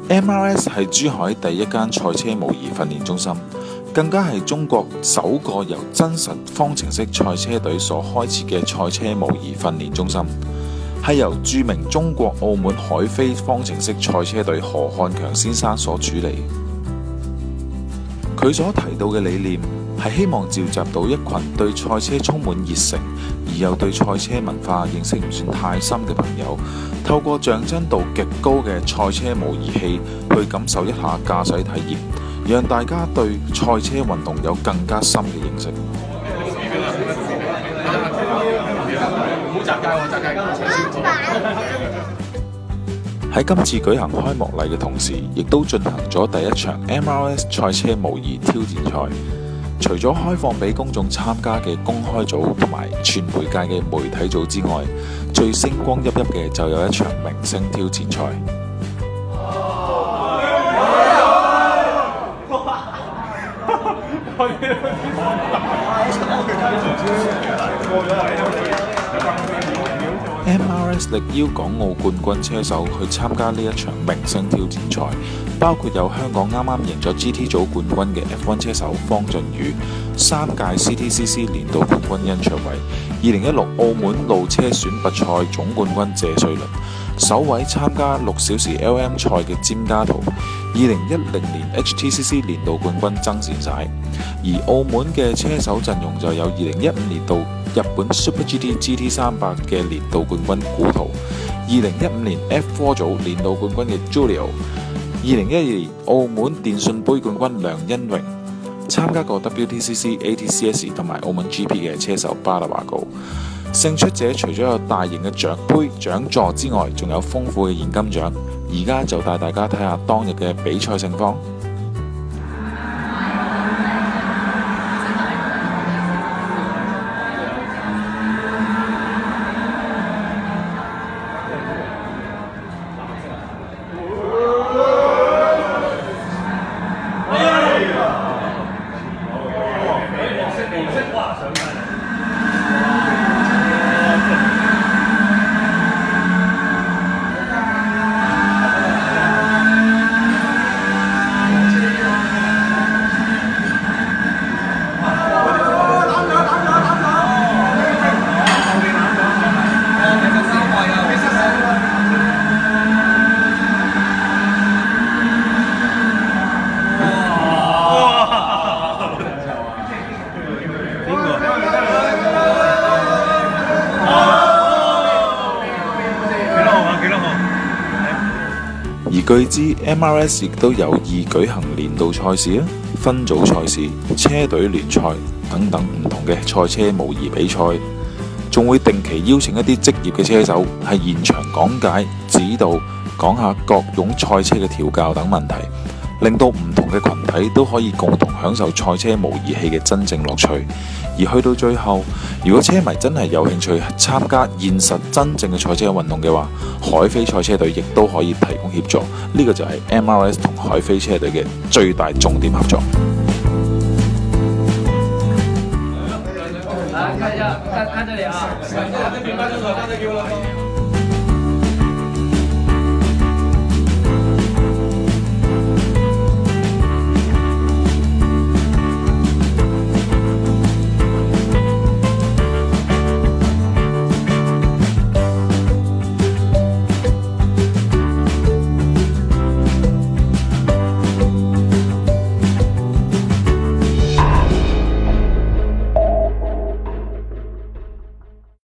MRS 係珠海第一間賽車模擬訓練中心，更加係中國首個由真實方程式賽車隊所開設嘅賽車模擬訓練中心，係由著名中國澳門海飛方程式賽車隊何漢強先生所主理。佢所提到嘅理念係希望召集到一群對賽車充滿熱誠，而又對賽車文化認識唔算太深嘅朋友，透過像真度極高嘅賽車模擬器去感受一下駕駛體驗，讓大家對賽車運動有更加深嘅認識。喺今次舉行開幕禮嘅同時，亦都進行咗第一場 MRS 賽車模擬挑戰賽。除咗開放俾公眾參加嘅公開組同埋傳媒界嘅媒體組之外，最星光熠熠嘅就有一場明星挑戰賽。MRS 力邀港澳冠軍車手去參加呢一場明星挑戰賽，包括有香港啱啱贏咗 GT 組冠軍嘅 F1 車手方俊宇，3屆 CTCC 年度冠軍殷卓偉，2016澳門路車選拔賽總冠軍謝瑞麟，首位參加6小時 LM 賽嘅詹家圖，2010年 HTCC 年度冠軍曾善璽。而澳門嘅車手陣容就有2015年度日本 Super GT GT300 嘅年度冠軍古圖，2015年 F4 組年度冠軍嘅 Julio，2012年澳門電訊杯冠軍梁恩榮，參加過 WTCC、ATCS 同埋澳門 GP 嘅車手巴拿華高。勝出者除咗有大型嘅獎杯獎座之外，仲有豐富嘅現金獎。而家就帶大家睇下當日嘅比賽情況。而據知 MRS 亦都有意舉行年度賽事啊、分組賽事、車隊聯賽等等唔同嘅賽車模擬比賽，仲會定期邀請一啲職業嘅車手喺現場講解、指導，講下各種賽車嘅調教等問題，令到唔同嘅群體都可以共同享受賽車模擬器嘅真正樂趣。而去到最後，如果車迷真係有興趣參加現實真正嘅賽車運動嘅話，海飛賽車隊亦都可以提供協助。呢個就係 MRS 同海飛車隊嘅最大重點合作。 看這裡啊！